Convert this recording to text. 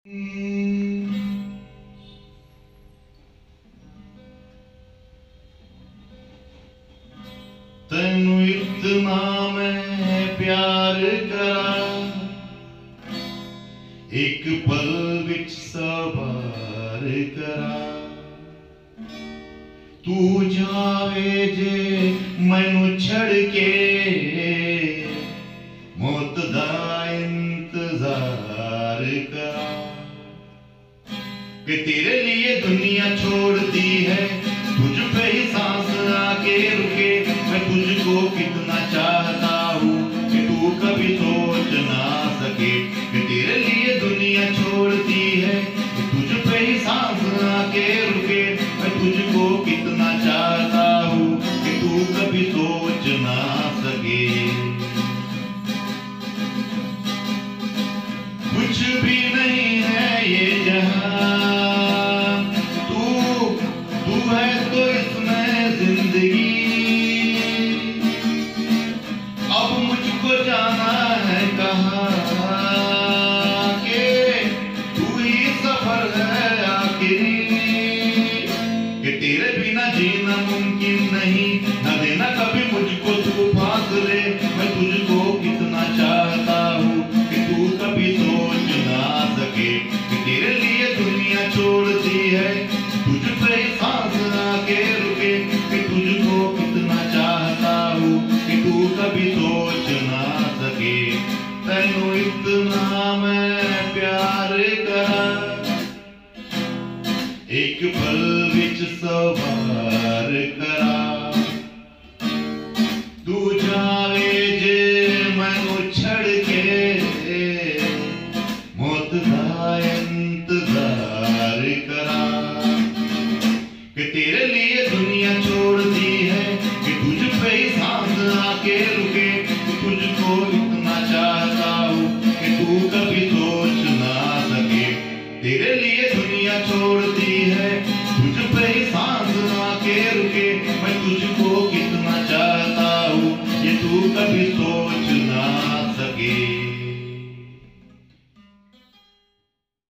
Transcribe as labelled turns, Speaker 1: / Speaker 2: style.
Speaker 1: तेनू इतना मैं प्यार करा, एक पल विच सवार करा। तू जावे जे मैनू छड़ के, मौत दा इंतजार करा। कि तेरे लिए दुनिया छोड़ दी है, तुझ पे ही सांस आके रुके। मैं तुझको कितना चाहता हूँ कि तू कभी सोच ना सके। कि तेरे लिए दुनिया छोड़ दी है, तुझ पे ही सांस आके रुके। मैं तुझको कितना चाहता हूँ कि तू कभी सोच ना सके। कुछ भी नहीं है ये जहां, तू है तो इसमें जिंदगी। अब मुझको जाना है कहाँ के तू ही सफर है आखिरी। कि तेरे बिना जीना मुमकिन नहीं, न देना कभी मुझको तू फासले। मैं तुझको कितना चाहता हूँ कि तू कभी सोच ना सके। कि तेरे लिए दुनिया छोड़ दी है, तुझ पे सांस आके रुके। कि तुझको कितना चाहता हूँ कि तू कभी सोच ना सके। तेनू इतना मैं प्यार करा, एक पल विच सवार करा। तू जावे जे मैनू छड़ के, मौत दा इंतजार करा। कि तेरे लिए दुनिया छोड़ दी है, कि तुझ पे ही सांस आके रुके। तुझको इतना चाहता हूँ कि तू कभी सोच ना सके। तेरे लिए दुनिया छोड़